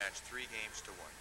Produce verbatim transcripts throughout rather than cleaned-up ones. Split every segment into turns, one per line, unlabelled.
match three games to one.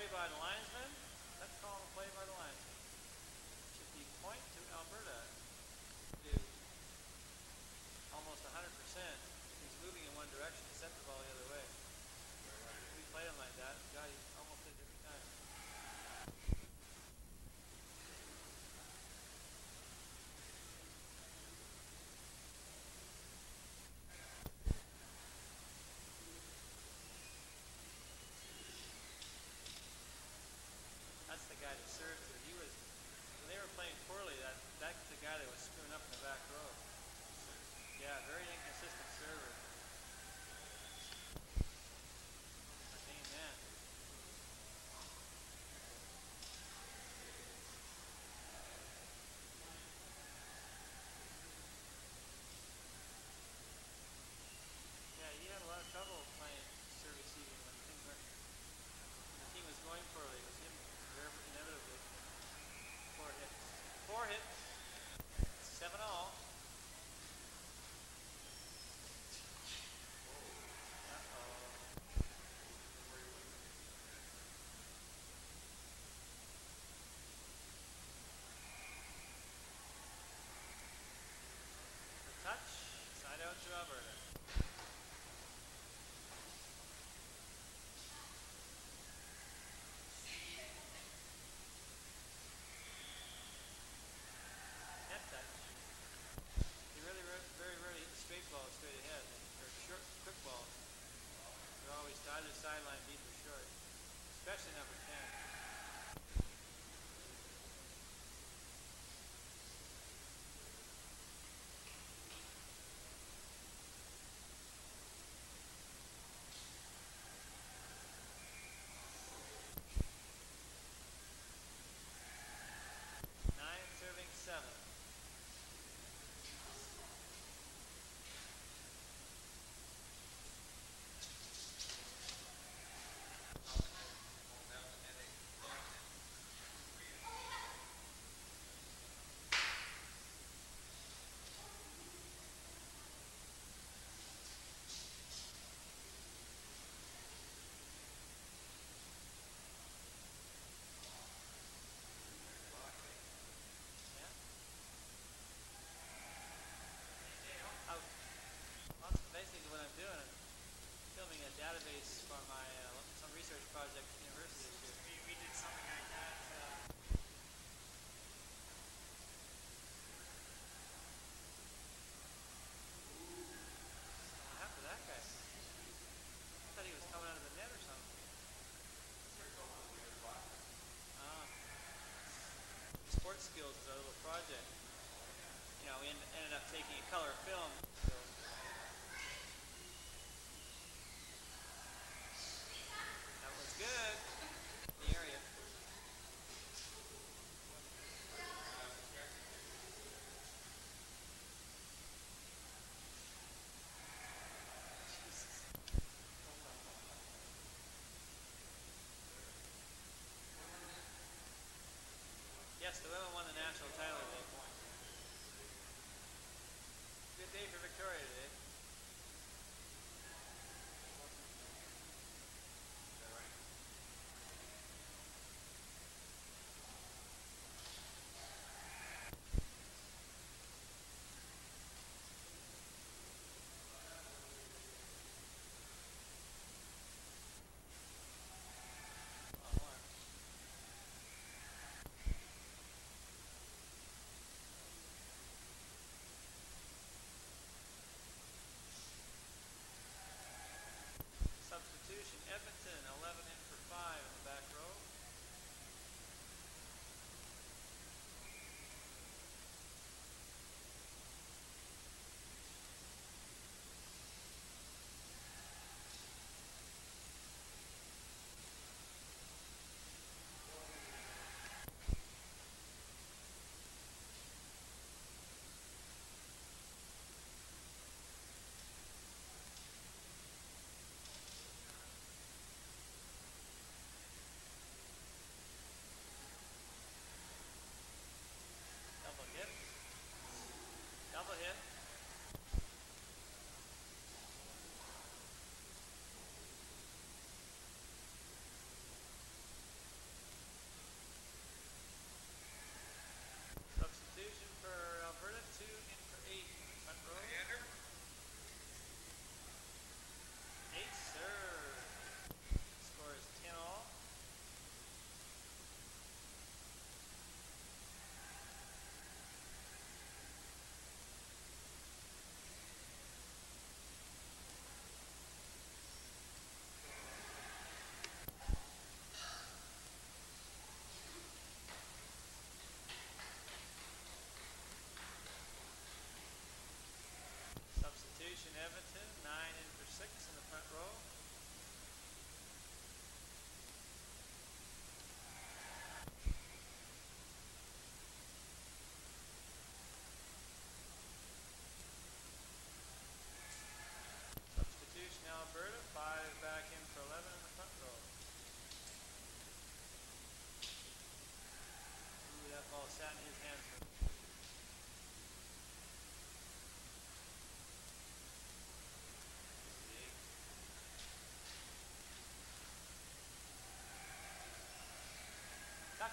by the linesman. Let's call him a play by the linesman. Should be point to Alberta. Do almost one hundred percent. He's moving in one direction, set the ball the other way. We played him like that. God, he almost did it every time. That's the guy that served to. He was, when they were playing poorly, that that's the guy that was screwing up in the back row. Yeah, very inconsistent server. Amen. Yeah, he had a lot of trouble playing serve receiving when things weren't, when the team was going poorly. It was him inevitably. Four hits. Four hits. Seven all. Touch, side out to Alberta. Net touch. He really, very rarely hit the straight ball straight ahead, or short, quick ball. They're always either sideline deep or short, especially number ten. Nine serving seven. Basically what I'm doing, I'm filming a database for my uh, some research project at the university this year.
We, we did something like that. Uh,
What happened to that guy? I thought he was coming out of the net or something. Ah. Sports skills is our little project. You know, we end, ended up taking a color film. So that was good. The area. Yes, the women won the national title today. Good day for Victoria.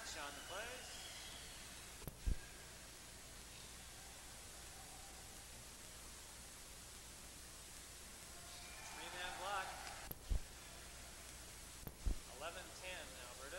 touch on the place. Three-man block. eleven ten, Alberta.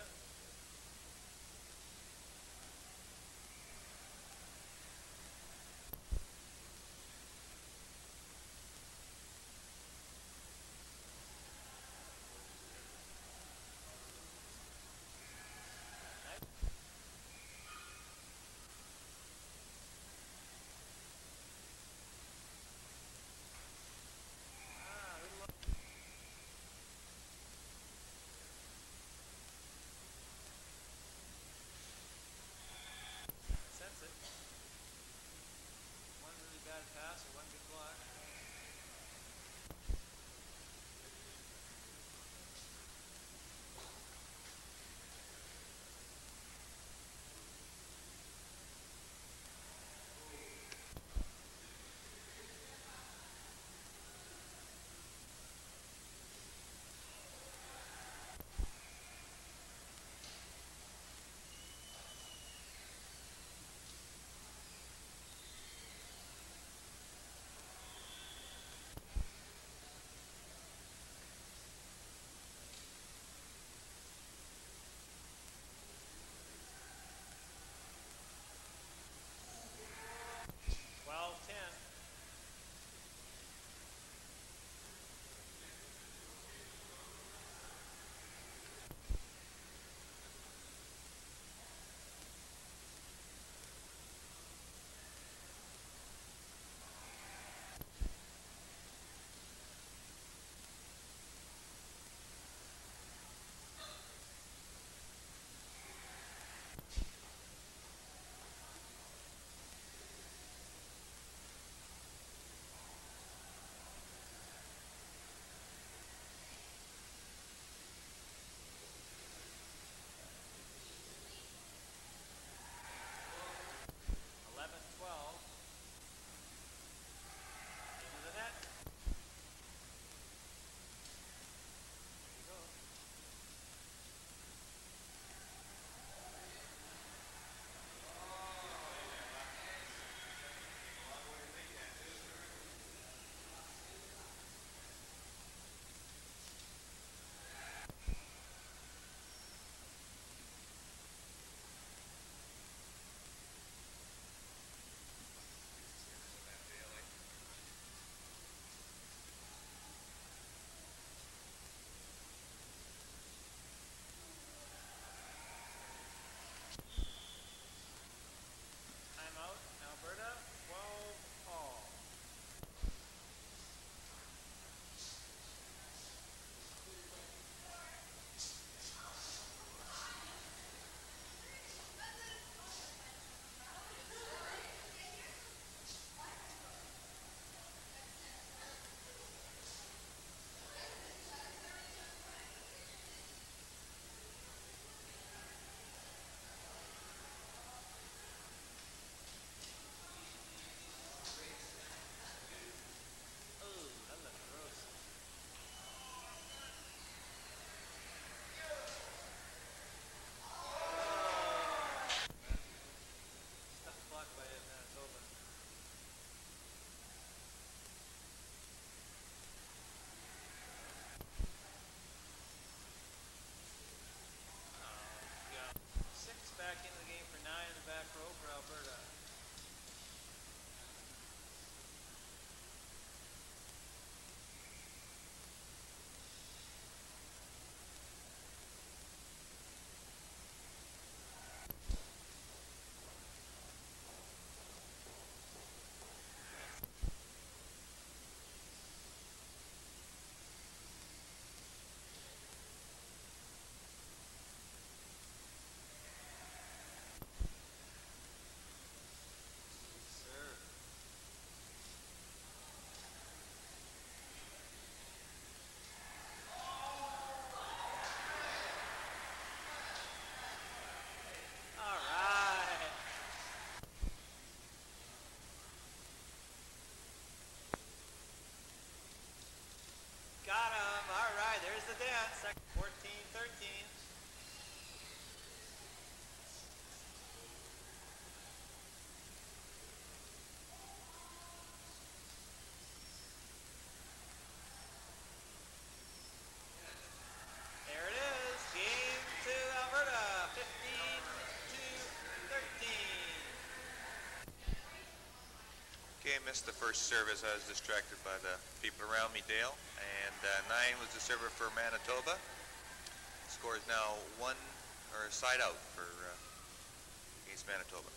missed the first service. I was distracted by the people around me, Dale. And uh, nine was the server for Manitoba. Score is now one, or side out for uh, against Manitoba.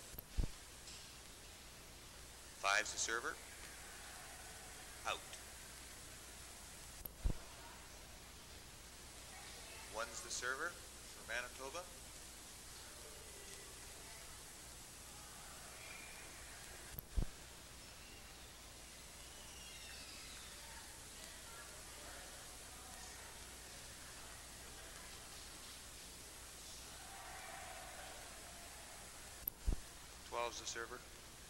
Five's the server. Out. One's the server for Manitoba. Twelve's the server.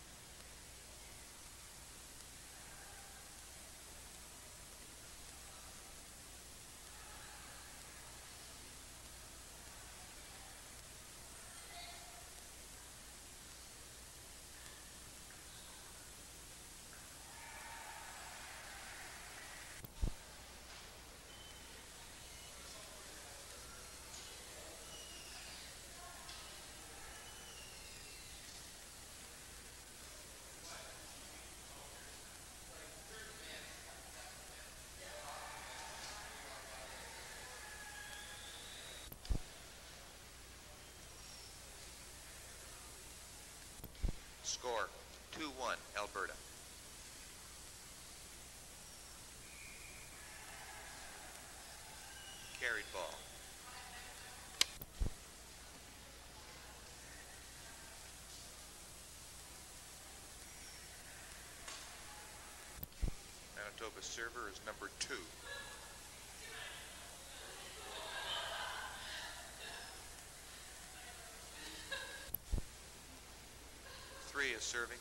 Score, two one, Alberta. Carried ball. Manitoba server is number two. Three is serving.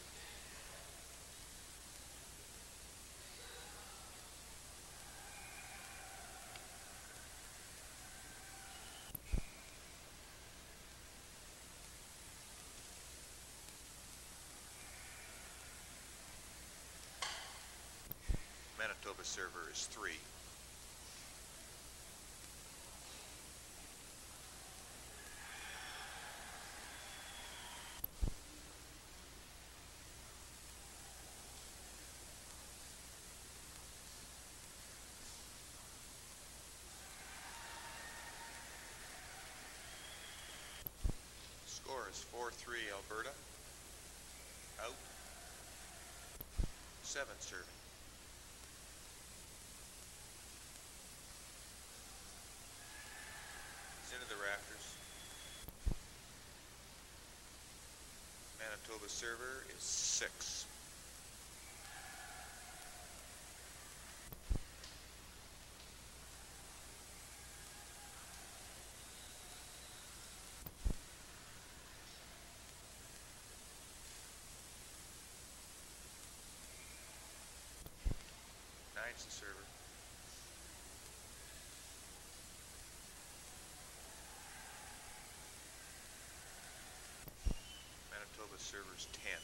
Manitoba server is three. Score is four three, Alberta. Out. Seven serving. It's into the rafters. Manitoba server is six. Nine's the server. Manitoba server's ten.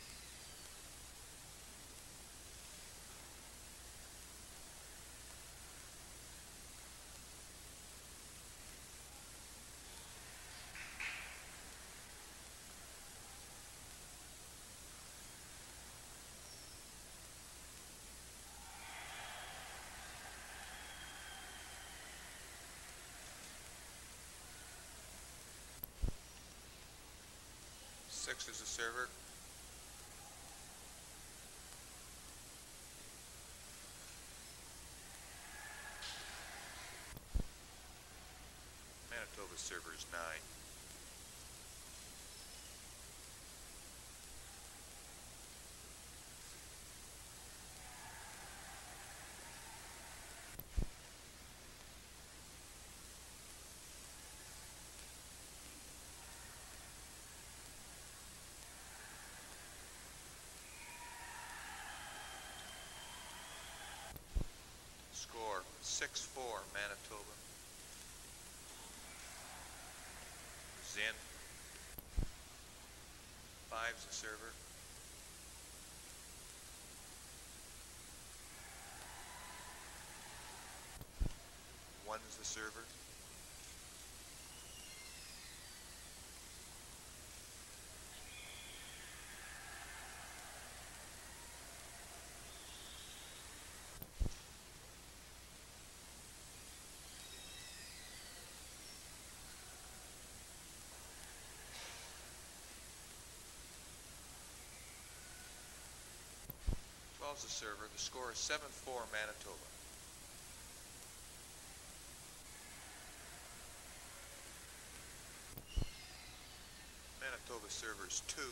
Six is the server. Manitoba server is nine. Score six four, Manitoba. Zen. Five's the server. One's the server. is the server. The score is seven four Manitoba. Manitoba server is two.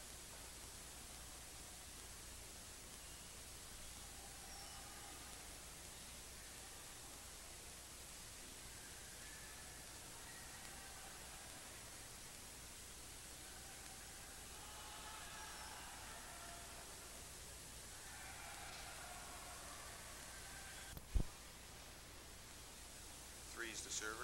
Three is the server.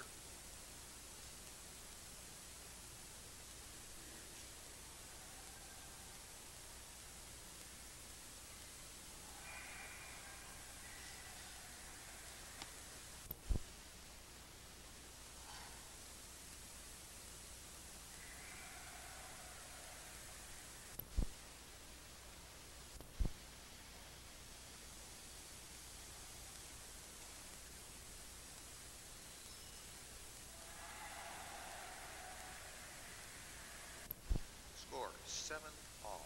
Score seven all.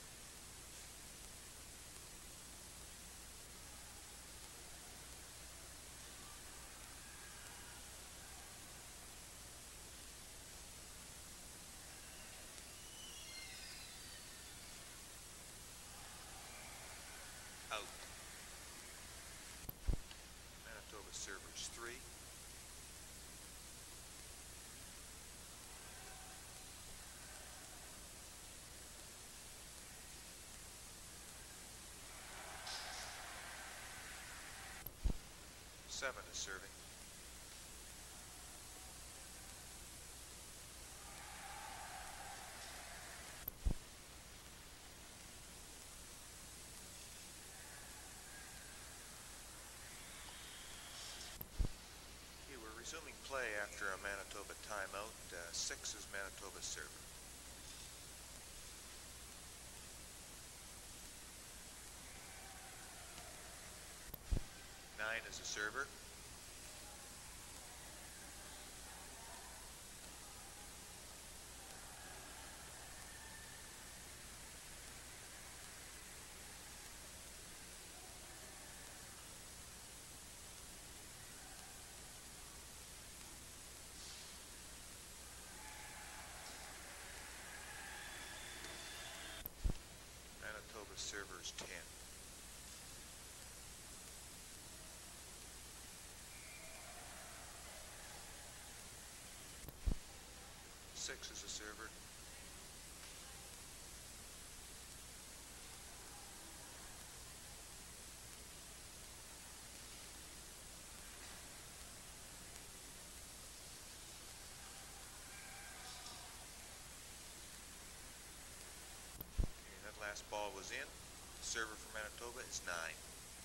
Out. Manitoba servers three. Seven is serving. Okay, we're resuming play after a Manitoba timeout. Uh, six is Manitoba's server. Nine is the server. Manitoba server is ten. Six is the server. Okay, that last ball was in. The server for Manitoba is nine.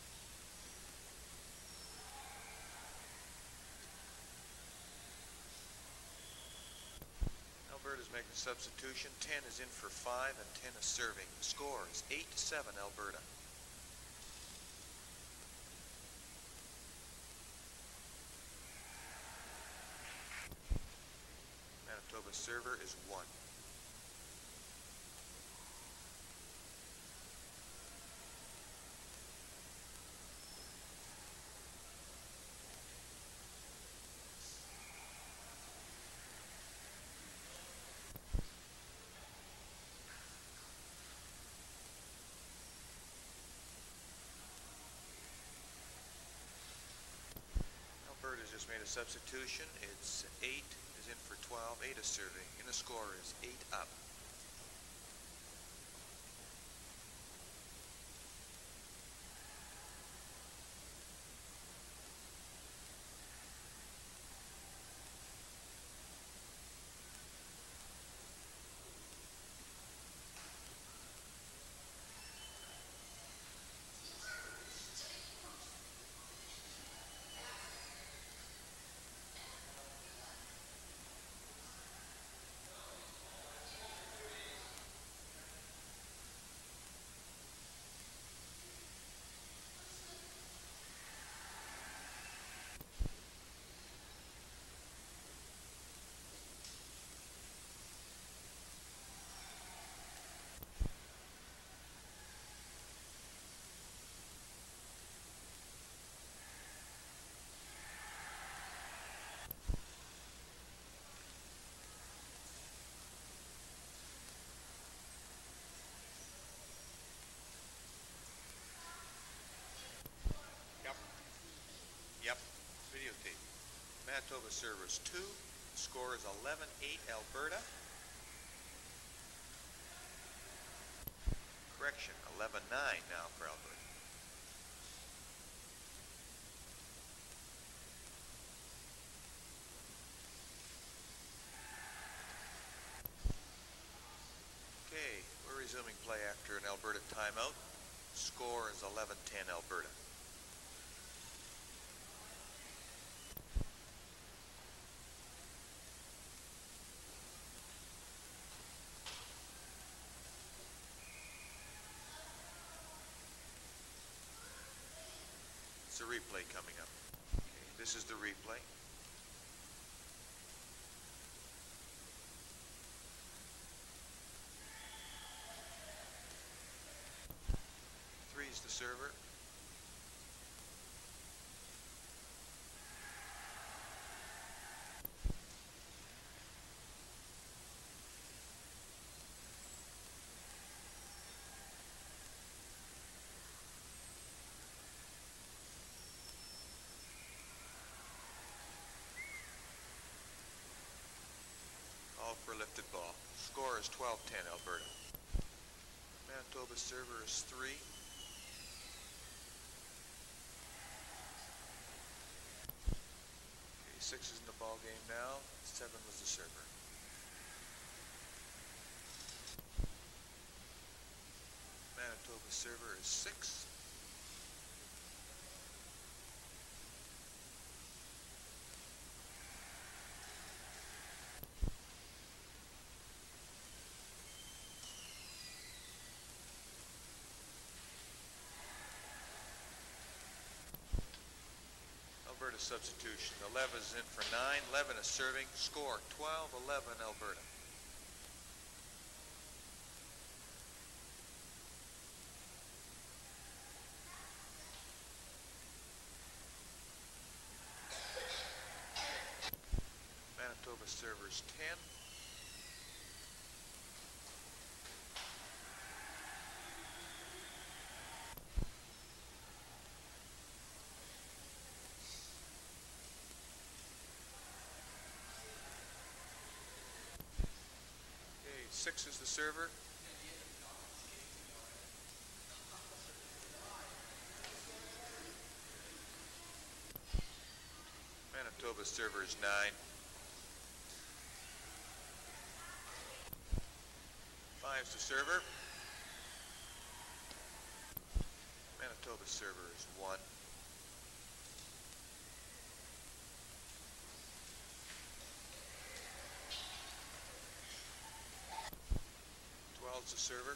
Alberta's making a substitution. ten is in for five and ten is serving. The score is eight to seven Alberta. Manitoba server is one. Alberta's just made a substitution. It's eight is in for twelve. eight is serving. And the score is eight up. Manitoba servers two. Score is eleven eight Alberta. Correction, eleven nine now for Alberta. Okay, we're resuming play after an Alberta timeout. Score is eleven ten Alberta. It's a replay coming up. Okay, this is the replay. Three's the server. All for a lifted ball. Score is twelve ten Alberta. Manitoba server is three. Okay, six is in the ball game now. Seven was the server. Manitoba server is six. Alberta substitution. eleven is in for nine. eleven is serving. Score twelve eleven Alberta. Manitoba servers ten. Six is the server. Manitoba server is nine. Five's the server. Manitoba server is one. Twelve's the server.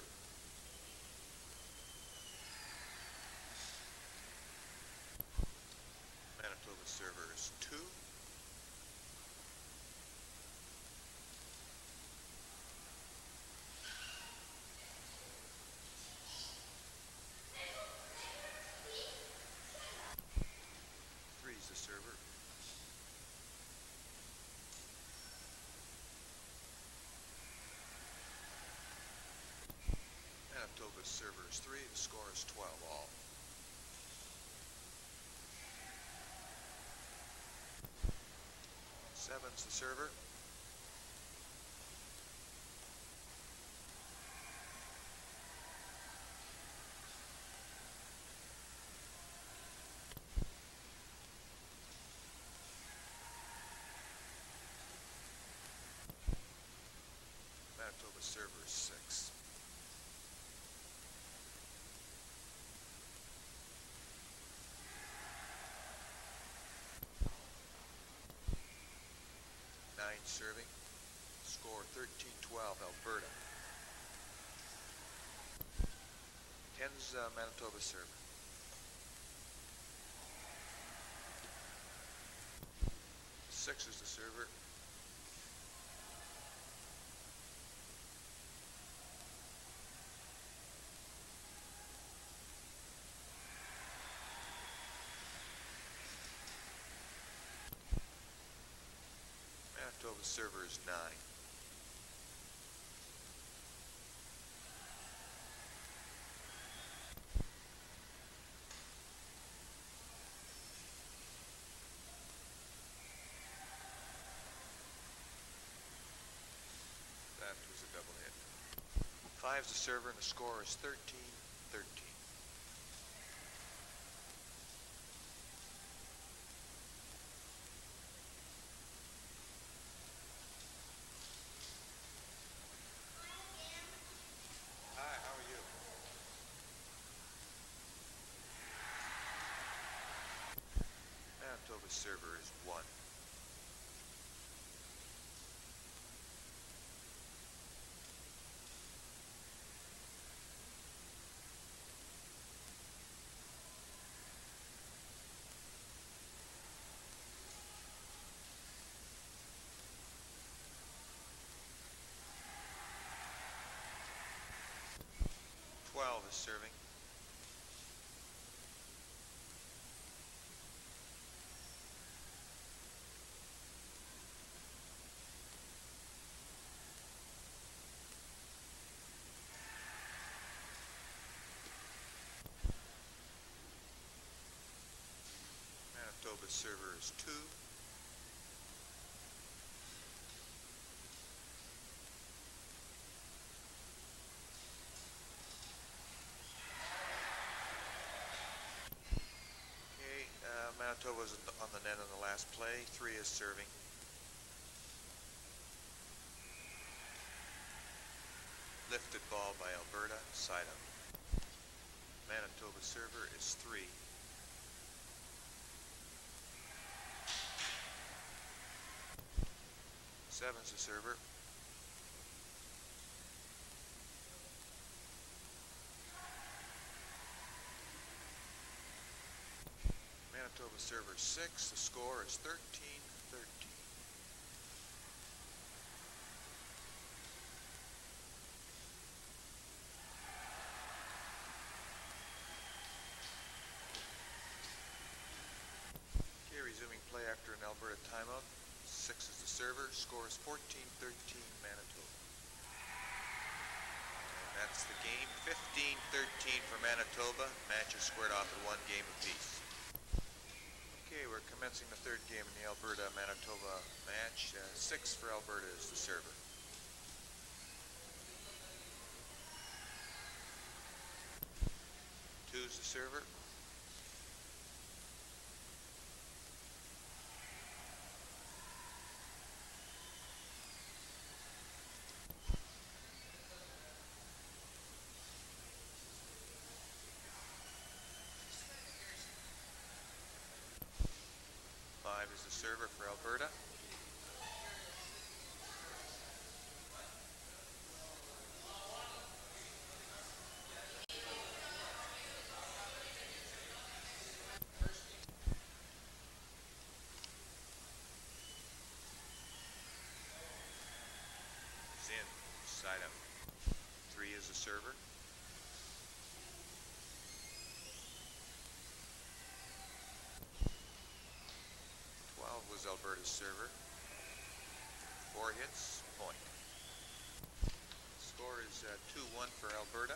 Manitoba server is two. Three's the server. Manitoba server is three. The score is twelve all. Seven's the server. Manitoba server is six. Nine serving. Score thirteen twelve Alberta. Ten's uh, Manitoba server. Six is the server. Manitoba server is nine. Five's the server, and the score is thirteen thirteen. Hi, how are you? Manitoba's server is one. Twelve is serving. Manitoba's server is two. Okay, uh, Manitoba's on the net on the last play. Three is serving. Lifted ball by Alberta, side up. Manitoba's server is three. Seven's the server. Manitoba server six. The score is thirteen thirteen. Okay, resuming play after an Alberta timeout. Six is the server. Score is fourteen thirteen Manitoba. And that's the game. fifteen thirteen for Manitoba. Match is squared off at one game apiece. Okay, we're commencing the third game in the Alberta-Manitoba match. Uh, six for Alberta is the server. Two's the server. Five is the server for Alberta. Is in, side out. Three is the server. Twelve was Alberta's server. Four hits, point. Score is uh, two one for Alberta.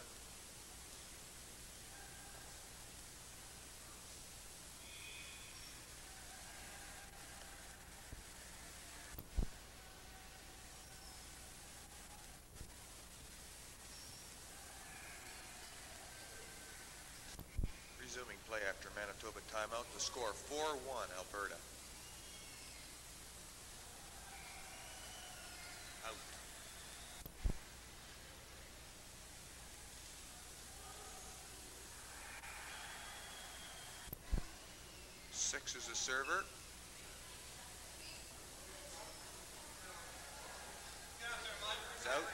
Resuming play after Manitoba timeout. The score four one Alberta. Out. Six is the server. It's out.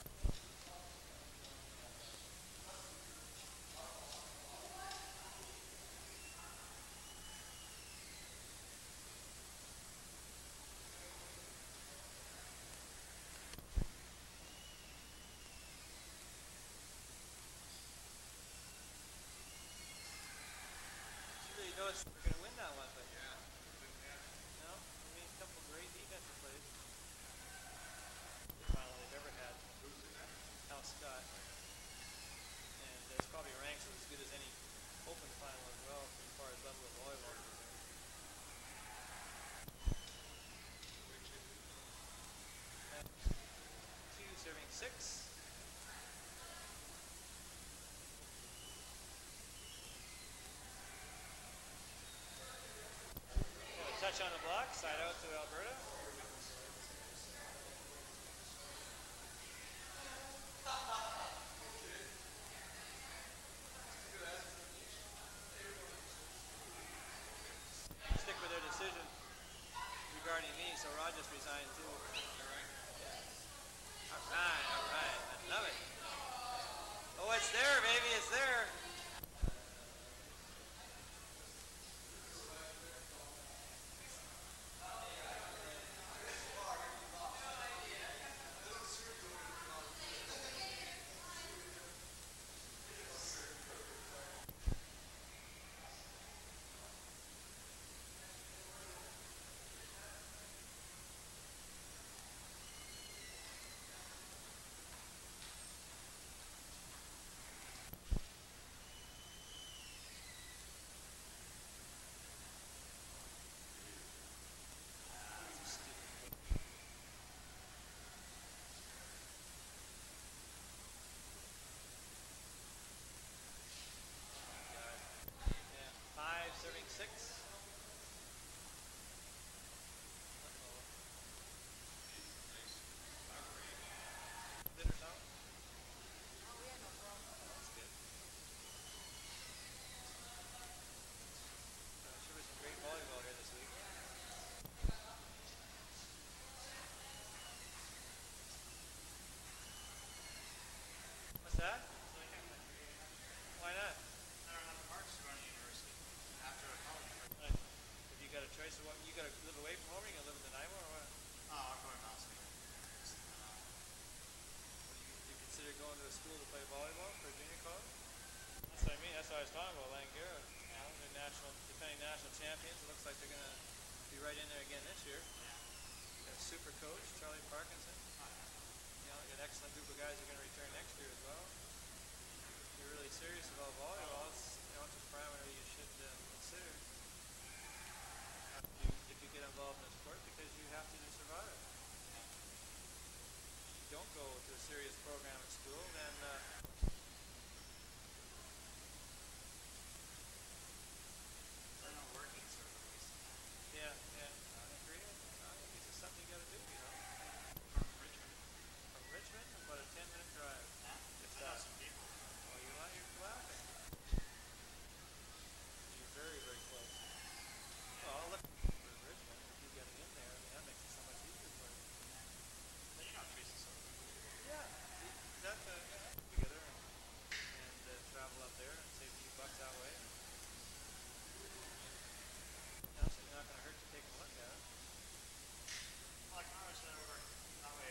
You really noticed we're going to win that one, but yeah. No, I mean, a couple great defensive plays. The final they've ever had. Al Scott. And uh, it's probably ranks as good as any open final as well, as far as level of volleyball is concerned. Two serving six. Catch on the block, side out to Alberta. Stick with their decision regarding me, so Rod just resigned too. Alright, alright, I love it. Oh, it's there, baby, it's there. Serving six. Uh-oh. Dinner time?
Oh, we had no problem.
Oh, that's good. Uh, sure was some great volleyball here this week. What's that? Why not?
I don't have parts to go to university after college.
Right. Have you got a choice of what you got to live away from home? Or you gonna live in Nanaimo or what?
Oh, I'm going to Mountain.
What do you, do you consider going to a school to play volleyball for junior college? That's what I mean. That's what I was talking about. Langara, you know, they're national, defending national champions. It looks like they're gonna be right in there again this year. Got a super coach, Charlie Parkinson. You know, got an excellent group of guys who are going to return next year as well. If you're really serious about volleyball, it's, you know, it's a parameter you should uh, consider. If you, if you get involved in a sport because you have to to survive it. If you don't go to a serious program at school, then uh,
They're not working, so it's a waste of time.
yeah, yeah, I agree. I think it's just something you got to do, you know.
From Richmond.
From Richmond, about a ten minute drive.
Yeah?
If
I know
that.
some people.
Oh, you like you're laughing. You're very, very close. Well, look for Richmond. If you get it in there, I mean, that makes it so much easier for you.
But you know Teresa so
Yeah, that's uh, yeah, together and, and uh, travel up there and save a few bucks that way. And, you know, so you're not going to hurt to take a look at it.
Well, I can always head over that way.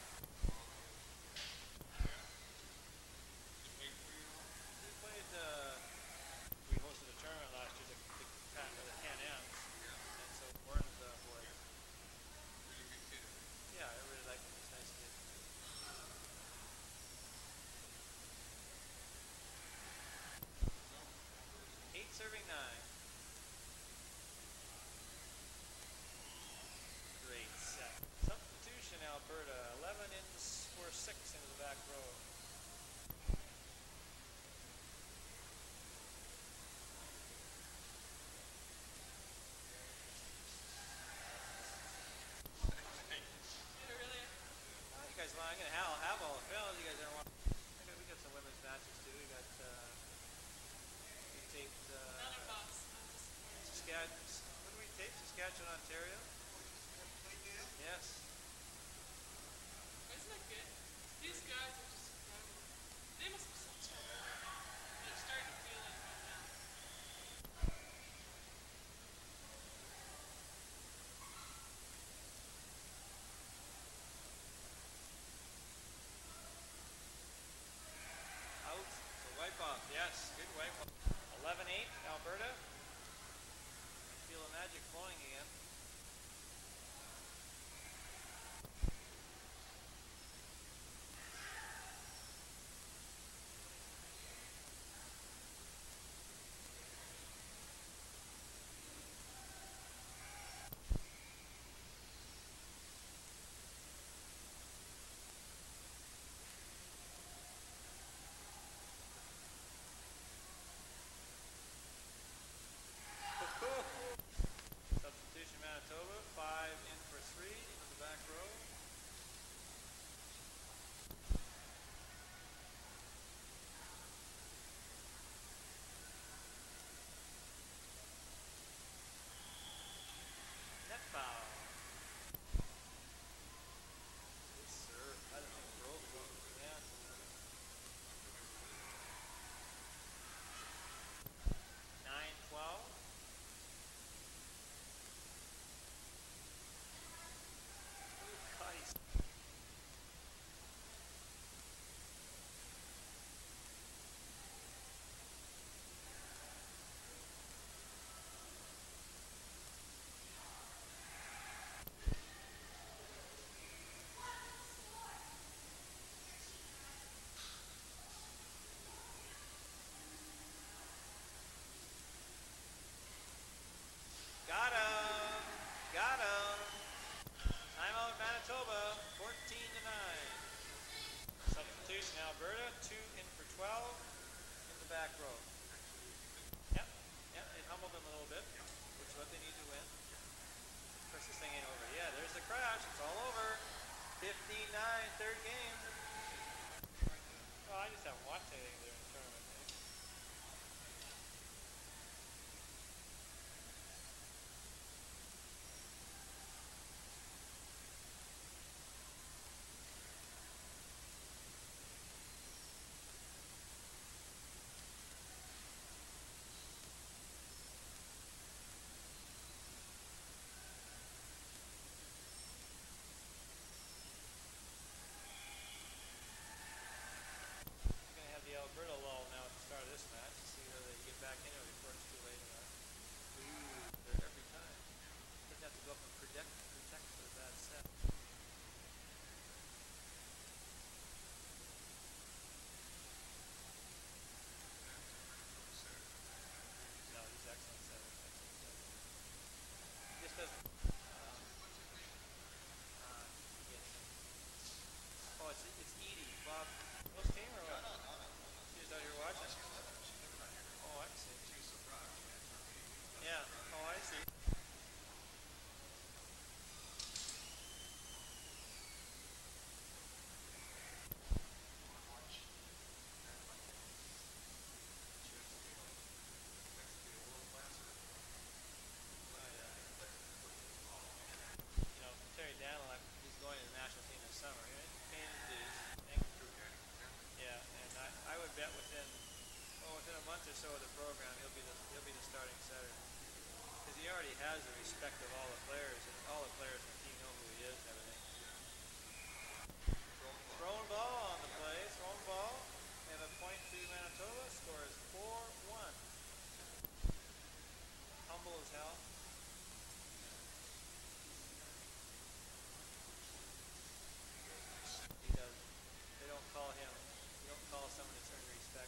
We played, uh, we hosted a tournament last year, the, the, the Can-Ams, and so Warren's uh, boy. Yeah, I really like him. He's a nice kid. Eight serving nine. Great set. Substitution, Alberta. Eleven in for six into the back row. Oh, you guys, well, I'm gonna have, have all the films. You guys ever want? I got, we got some women's matches too. We got uh, we taped uh, Saskatchewan. What did we tape? Saskatchewan, Ontario. Yes.
Isn't that good? These guys are just incredible. They must be so tough. They're starting to feel like right now.
Out. So wipe off. Yes. Good wipe off. eleven eight, Alberta. I feel the magic flowing again. Substitution course this thing ain't over. Yeah, there's the crash. It's all over. fifteen nine, third game. Oh, I just haven't watched anything during the tournament. Eh? The Alberta lull now at the start of this match to see whether they get back into it before it's too late or not. Ooh, they're every time. Doesn't have to go up and protect, protect for the bad set. No, he's excellent setter. Excellent setter. He just doesn't. Um, uh, he gets, oh, it's it's Edie. Bob, close team or what? She was out here watching. Oh, I see. Yeah. Oh, I see. You know, Terry Danyluk, he's going to the national team this summer. He paid his dues. Yeah, and I, I would bet within well within a month or so of the program he'll be the he'll be the starting setter. Because he already has the respect of all the players, and all the players in the team know who he is and everything. Throwing ball on the play, throwing ball, and a point to Manitoba. Score is four one. Humble as hell. He does. They don't call him. You don't call someone that's earned respect.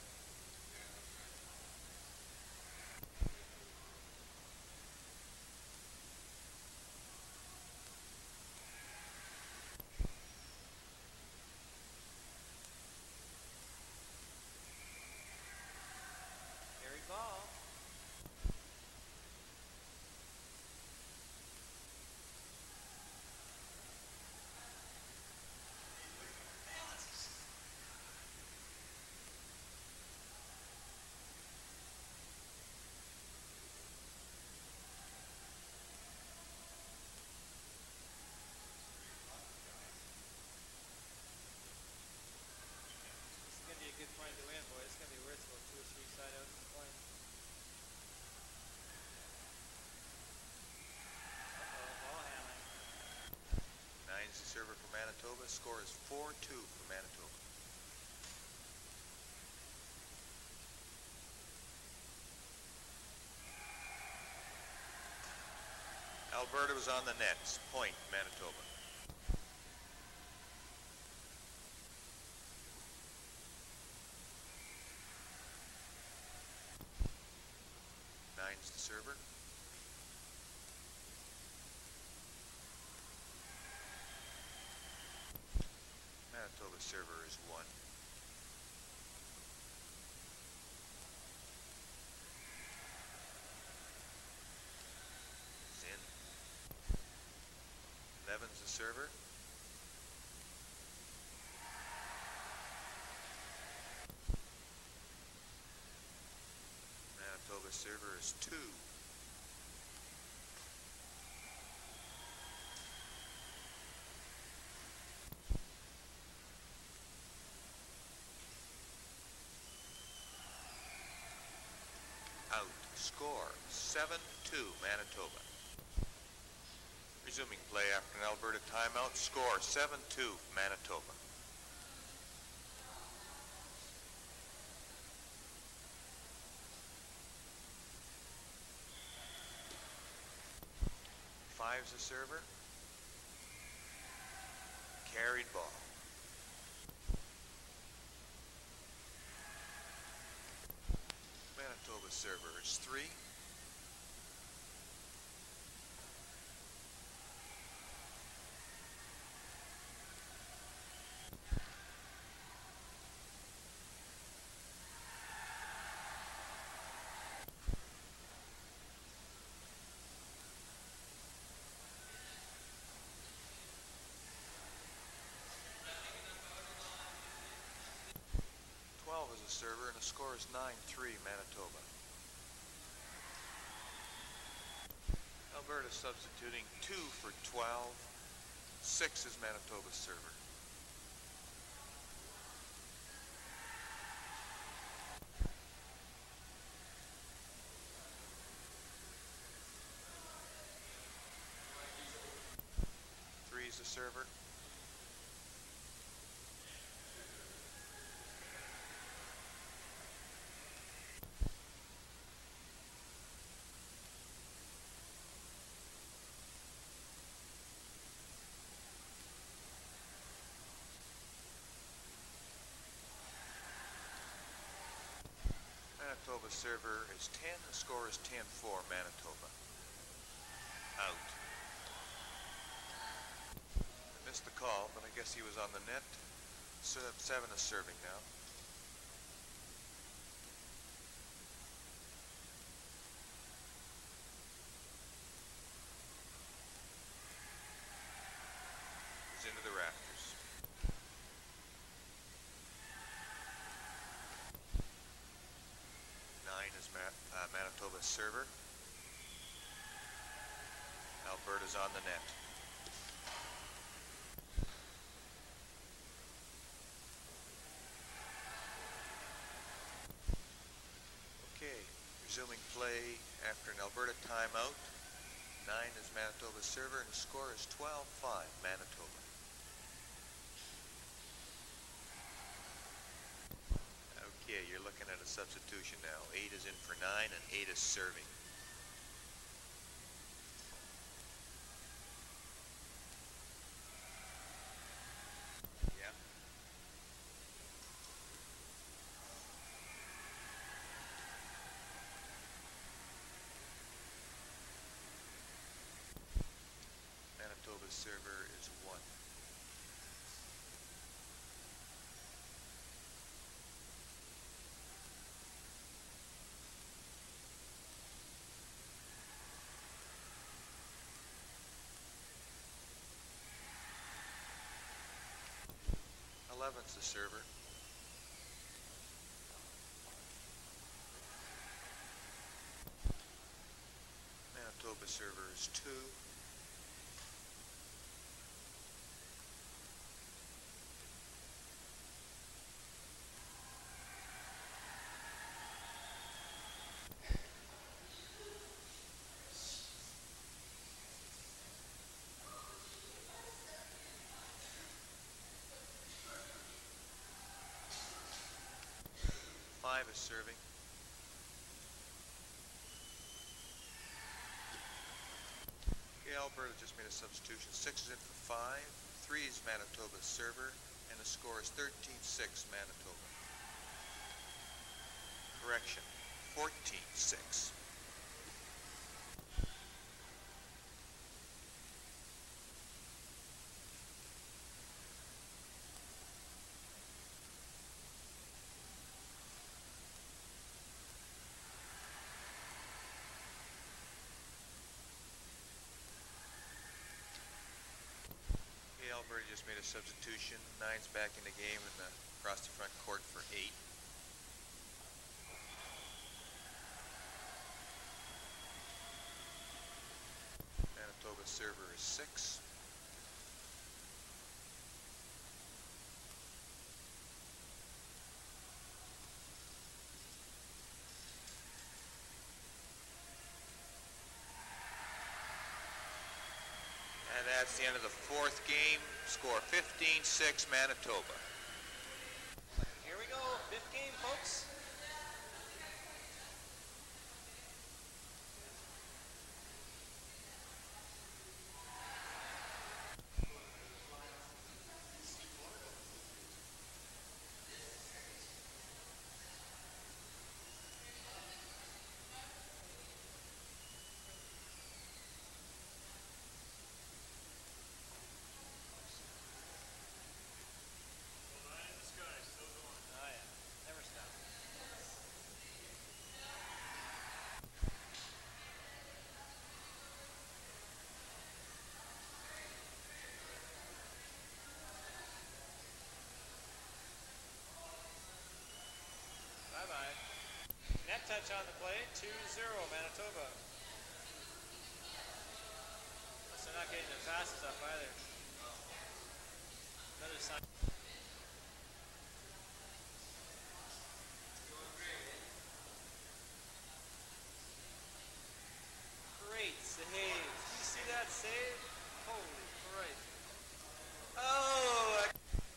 Carried ball. This is going to be a good point to win, boy. It's going to be worth about two or three side outs to point. Uh-oh, ball handling.
Nine's the server for Manitoba. Score is four two for Manitoba. Alberta was on the nets. Point, Manitoba. Nine's the server. Manitoba server is one. It's in. Eleven's the server. Manitoba server is two. Out. Score seven two Manitoba. Resuming play after an Alberta timeout. Score seven two Manitoba. Five's the server. Carried ball. Manitoba server is three. the server, and the score is nine three Manitoba. Alberta substituting two for twelve. Six is Manitoba's server. Three is the server. Manitoba's server is ten, the score is ten four Manitoba. Out. I missed the call, but I guess he was on the net. Seven is serving now. He's into the rafters. Nine is Ma uh, Manitoba's server. Alberta's on the net. Okay, resuming play after an Alberta timeout. Nine is Manitoba's server, and the score is twelve five Manitoba. Okay, you're looking at a substitution now. Eight is in for nine, and eight is serving. Yeah. Manitoba's server is one. Eleven's the server. Manitoba server is two. Five is serving. Okay, Alberta just made a substitution. Six is in for five. Three is Manitoba's server, and the score is thirteen six Manitoba. Correction, fourteen six. Alberta just made a substitution. Nine's back in the game and the, across the front court for eight. Manitoba's server is six. And that's the end of the fourth game. Score fifteen six Manitoba.
Here we go, fifth game, folks. Oh yeah, never stop. touch on the play. two zero Manitoba. Plus they're not getting their passes up either. Another sign. Great save. Did you see that save? Holy Christ. Oh!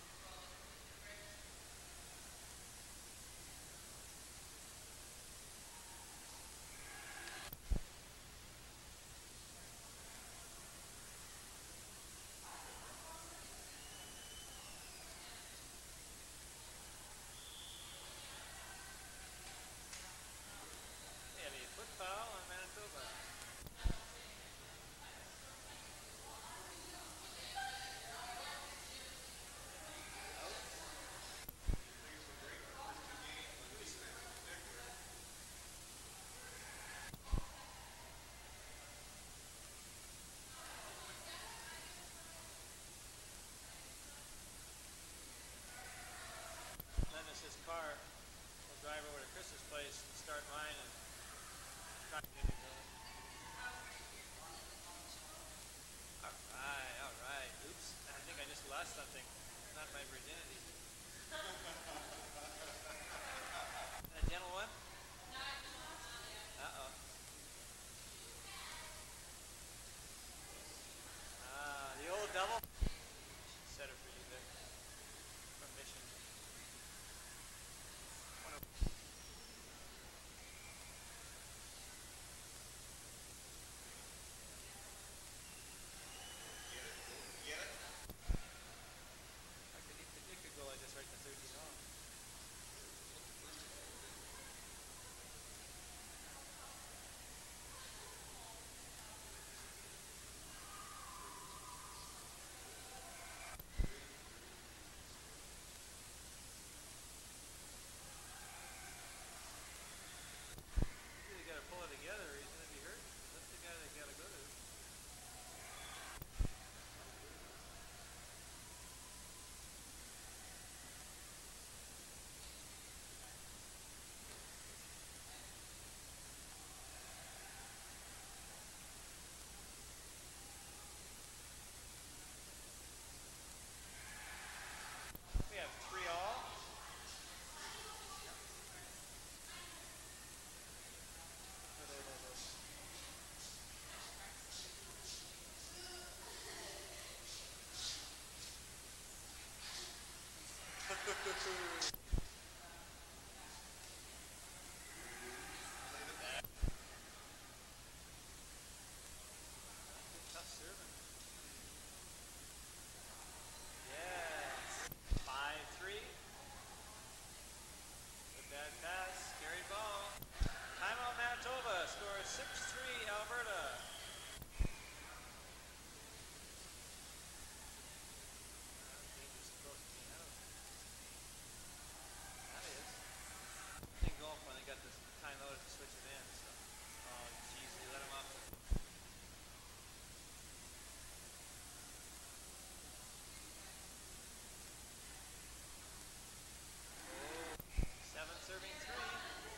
Heavy foot foul on Manitoba. Then it's his car. We'll drive over to Chris's place and start mine and try to get it going. Alright, alright. Oops. I think I just lost something. Not my virginity. A gentle one? Uh-oh. Ah, the old double. Set it for you there. From Mission. One of I could, it, it could go like this right to thirteen off. You gotta pull it together or he's gonna be hurt. That's the guy that gotta go to. We have three all. Tough serving. Yes. five three. Good bad pass. Carried ball. Timeout Manitoba. Score six three Alberta. Dangerous approach to being out. That is. I think golf when they got this timeout to switch it in. So. Oh, jeez, they let him off. Seven serving three.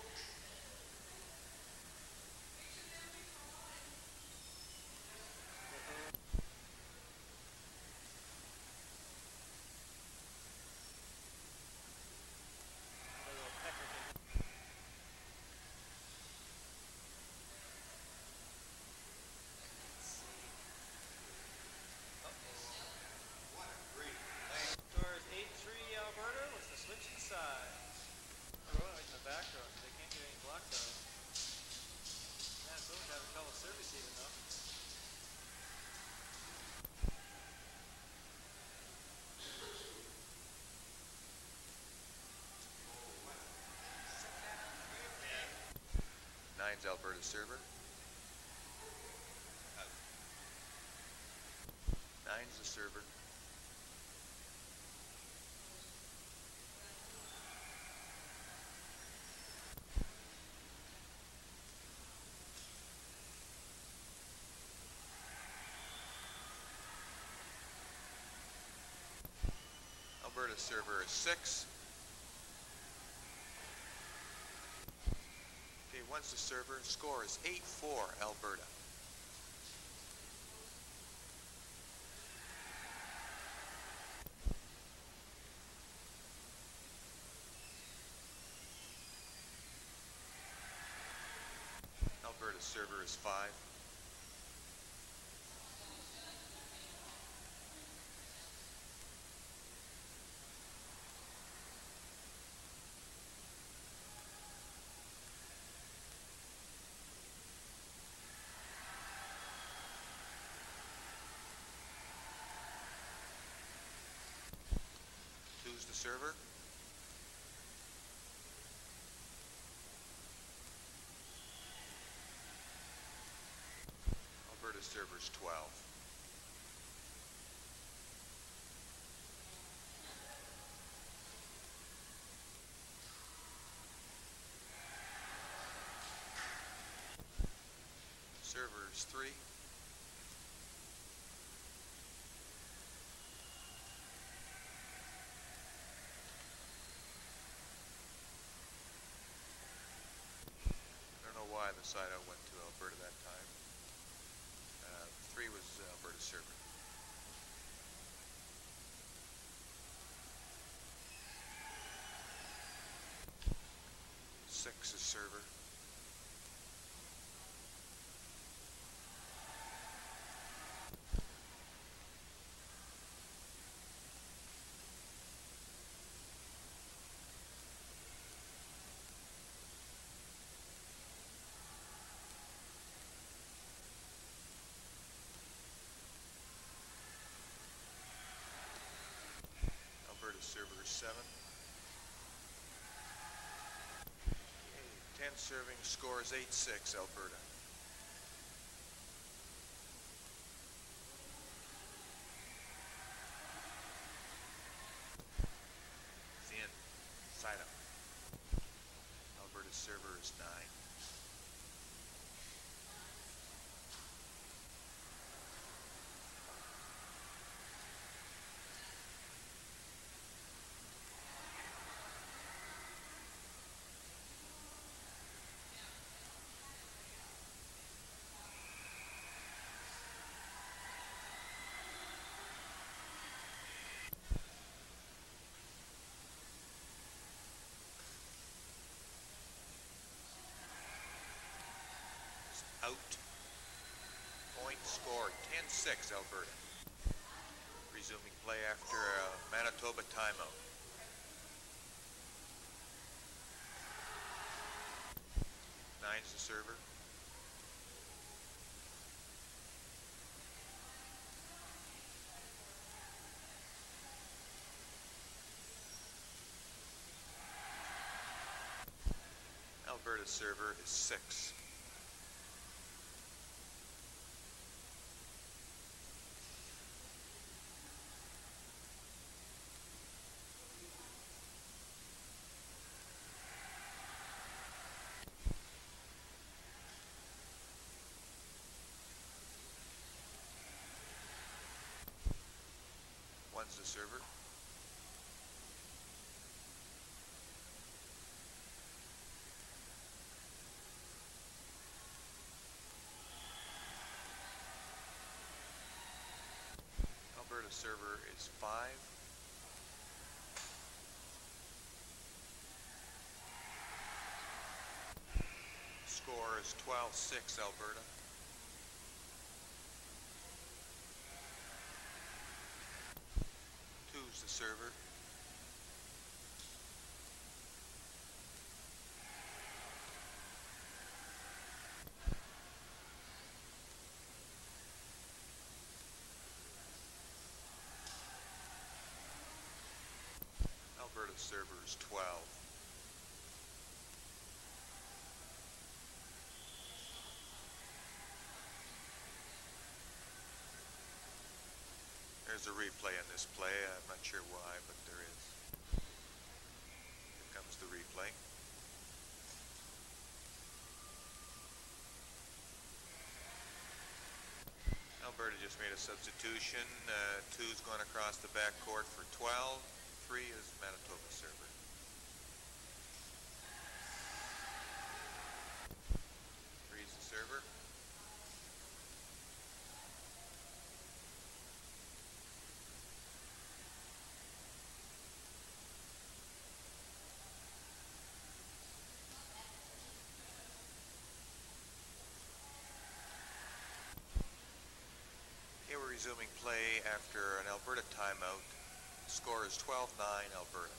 A little pecker kick. Let's see. Uh-oh. Scores eight three Alberta with the switch inside. They're rolling right in the back row. They can't get any blocks out of it. Manitoba's having trouble service even though.
Nine's Alberta server. Nine's the server. Alberta server is six. Okay, one's the server. Score is eight four, Alberta. Alberta's server is five. Two's the server. Alberta's server is twelve. Server is three. I don't know why the side out went to Alberta that time. Uh, three was Alberta's server. Six is server. Alberta's server is seven. ten serving, score is eight six, Alberta. It's in. Side up. Alberta's server is nine. Out. Point score ten six, Alberta. Resuming play after a Manitoba timeout. Nine's the server. Alberta's server is six. One's the server. Alberta's server is five. Score is twelve six, Alberta. Two's the server. Alberta's server is twelve. There's a replay in this play. I'm not sure why, but there is. Here comes the replay. Alberta just made a substitution. Uh, two's going across the backcourt for twelve. Three is Manitoba server. resuming play after an Alberta timeout. Score is twelve nine Alberta.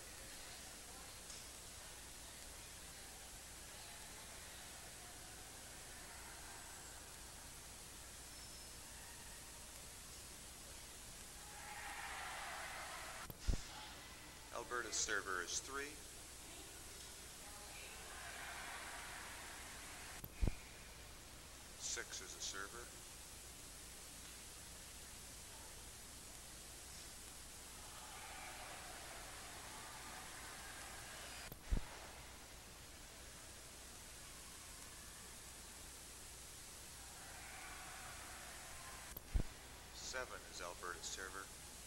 Alberta's server is three. Six is the server. Seven is Alberta's server.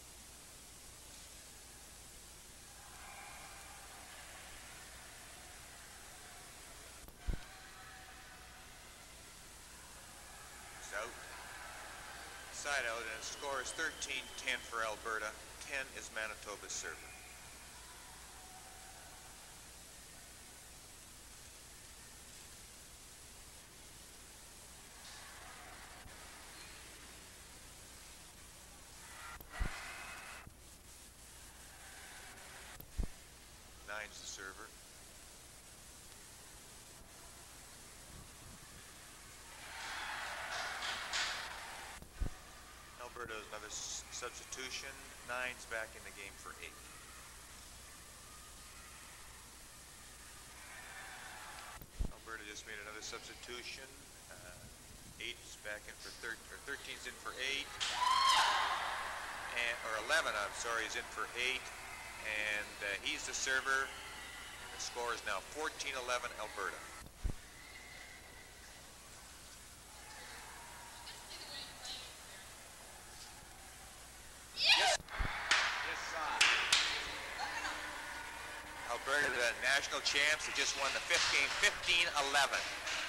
It's out. Side out, and the score is thirteen ten for Alberta. ten is Manitoba's server. Nine's the server. Alberta is another substitution. Nine's back in the game for eight. Alberta just made another substitution. Uh, eight's back in for thirteen, or thirteen's in for eight, and or eleven. I'm sorry, is in for eight. And uh, he's the server. The score is now fourteen eleven Alberta. Yes. Yes, sir. Alberta, the national champs, they just won the fifth game, fifteen eleven.